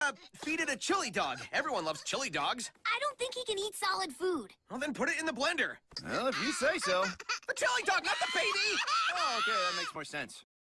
Feed it a chili dog. Everyone loves chili dogs. I don't think he can eat solid food. Well, then put it in the blender. Well, if you say so. The chili dog, not the baby! Oh, okay, that makes more sense.